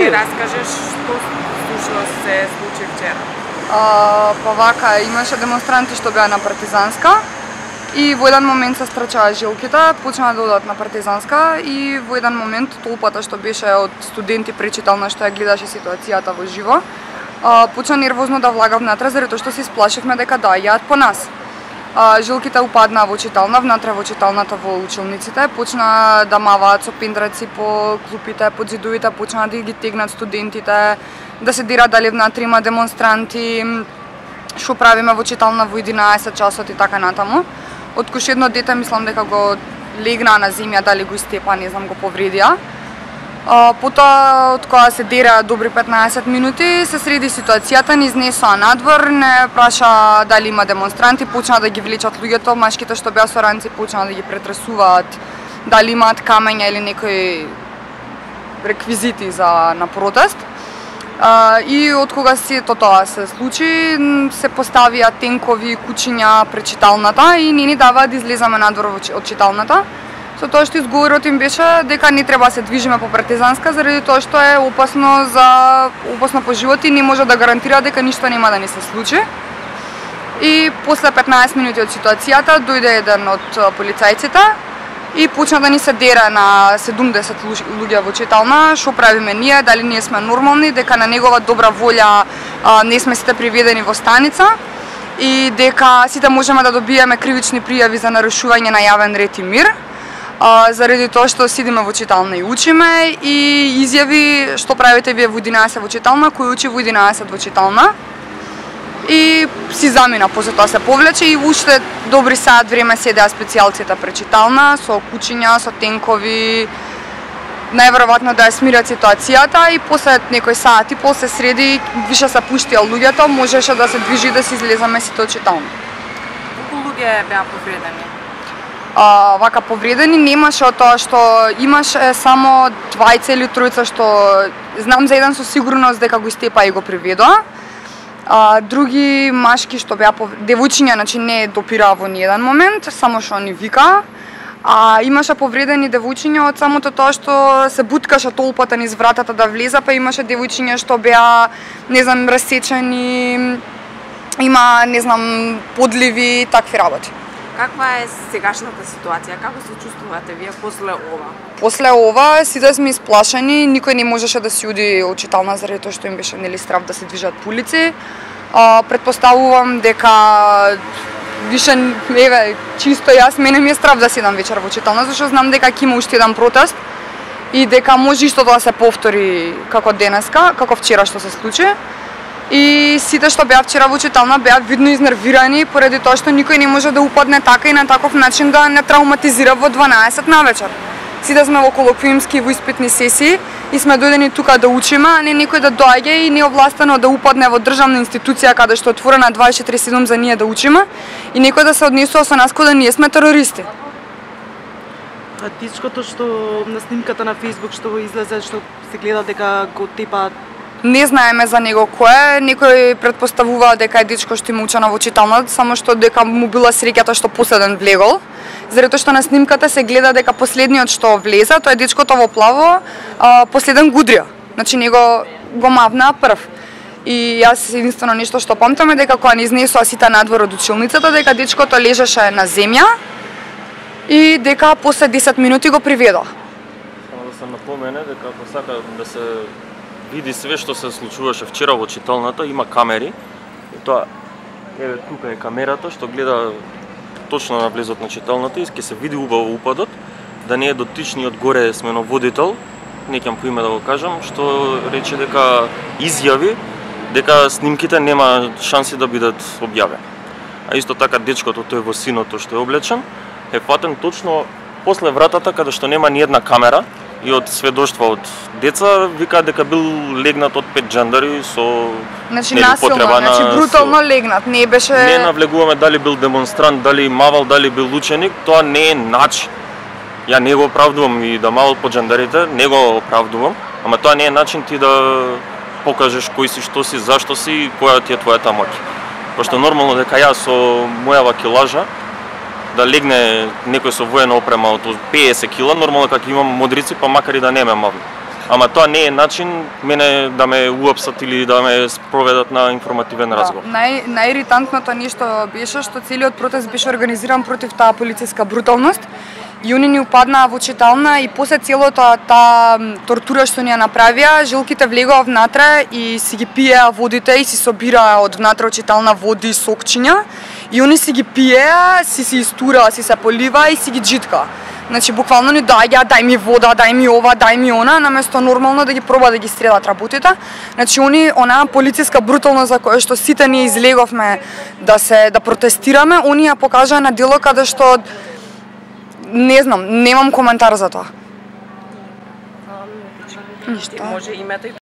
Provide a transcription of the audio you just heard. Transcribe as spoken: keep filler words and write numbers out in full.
ми раскажеш што случило се случи вчера? А, па вака, имаше демонстранти што беа на Партизанска и во еден момент се страчаа жилките, почнаа да одат на Партизанска и во еден момент толпата што беше од студенти пречитална што ја гледаше ситуацијата во живо, а, почна нервозно да влага внатре заради тоа што се исплашивме дека доаѓаат по нас. А, жилките упаднаа во читална, внатре во читалната во училниците, почнаа да маваат со пендраци по клупите, по зидовите, почнаа да ги тегнат студентите, да се дира дали внатре има демонстранти, што правиме во читална во единаесет часот и така натаму. Откош едно дете мислам дека го легна на земја, дали го истепа, не знам, го повредија. А, потоа, од кога се дера добри петнаесет минути, се среди ситуацијата, ни изнесоа надвор, не праша дали има демонстранти, почнаа да ги влечат луѓето, машките што беа со ранци почнаа да ги претресуваат, дали имаат камења или некои реквизити за на протест. Uh, и од кога сето тоа се случи, се поставија тенкови кучиња пред читалната и не ни даваат да излеземе надвор од читалната. Со тоа што изговорот им беше дека не треба се движиме по Партизанска заради тоа што е опасно за опасно по живот и не може да гарантира дека ништо нема да ни се случи. И после петнаесет минути од ситуацијата дојде еден од полицајците и почна да ни се дера на седумдесет луѓе во читална, што правиме ние, дали ние сме нормални, дека на негова добра волја а, не сме сите приведени во станица и дека сите можеме да добиеме кривични пријави за нарушување на јавен ред и мир, а, заради тоа што сидиме во читална и учиме, и изјави што правите вие во единаесет во читална, кој учи во единаесет во читална. И си замина, после тоа се повлече и уште добри саат време седеа специјалците пред читална со кучиња, со тенкови, најверојатно да ја смират ситуацијата и после некој саат и пол се среди, више се пуштија луѓето, можеше да се движи да се излеземе сите од читална. Колку луѓе беа повредени? А, вака повредени немаше од тоа што имаше само двајца или тројца што знам за еден со сигурност дека го истепа и го приведоа. А, други машки што беа пов... девојчиња, значи не допираа во ниеден момент, само што ни вика. А имаше повредени девојчиња од самото тоа што се буткаше толпата низ вратата да влезе, па имаше девојчиња што беа, не знам, расечени, има, не знам, подливи, такви работи. Каква е сегашната ситуација? Како се чувствувате вие после ова? После ова сите сме исплашени, никој не можеше да си оди од читална заради тоа што им беше нели страв да се движат по улици. А, предпоставувам дека више, еве, чисто јас, мене ми е страв да седам вечер во читална, зашто знам дека ќе има уште еден протест и дека може исто тоа да се повтори како денеска, како вчера што се случи. И сите што беа вчера во читална беа видно изнервирани поради тоа што никој не може да упадне така и на таков начин да не травматизира во дванаесет навечер. Сите сме во колоквиумски во испитни сесии и сме дојдени тука да учиме, а не некој да доаѓа и неовластено да упадне во државна институција каде што е отворена дваесет и четири седум за ние да учиме и некој да се однесува со нас кога да ние сме терористи. А дечкото што на снимката на Facebook што го излезе, што се гледа дека го тепаат? Не знаеме за него кој е, некој предпоставува дека е дечко што има учена во читална, само што дека му била среќата што последен влегол. Заради тоа што на снимката се гледа дека последниот што влезе, тоа е дечкото во плаво, а, последен гудрија. Значи него го мавнаа прв. И јас единствено нешто што памтам е дека кога ни изнесоа сите надвор од училницата, дека дечкото лежеше на земја и дека после десет минути го приведоа. Само да се напомене дека ако сака да се види све што се случуваше вчера во читалната, има камери. И тоа, еве тука е камерата што гледа точно на влезот на читалната и ќе се види убаво упадот, да не е дотичниот горе сменоводител, не ќе по име да го кажам, што рече дека изјави дека снимките нема шанси да бидат објавени. А исто така дечкото тој во синото што е облечен е фатен точно после вратата каде што нема ни една камера и од сведоштва од деца вика дека бил легнат од пет джандари со Значи насилно, значи брутално легнат, не беше... Не навлегуваме дали бил демонстрант, дали мавал, дали бил ученик, тоа не е начин. Ја не го оправдувам и да мавал по джандарите, не го оправдувам, ама тоа не е начин ти да покажеш кој си, што си, зашто си и која ти е твојата моќ. Пошто нормално дека јас со мојава килажа да легне некој со воена опрема од педесет кила, нормално како имам модрици, па макар и да не ме мавли. ама тоа не е начин мене да ме уапсат или да ме спроведат на информативен разговор. Да, нај најиритантното нешто беше што целиот протест беше организиран против таа полициска бруталност. И они ни упаднаа во читална и после целата таа тортура што ни ја направија, жилките влегоа внатре и си ги пиеа водите и си собираа од внатре од читална води и сокчиња и они си ги пиеа, си се истураа, си се полива и си ги джитка. Значи буквално ни доаѓаа, дај ми вода, дај ми ова, дај ми она, наместо нормално да ги проба да ги стрелат работите. Значи они онаа полициска бруталност за која што сите ние излеговме да се да протестираме, они ја покажаа на дело каде што не знам, немам коментар за тоа. Ништо. Може името и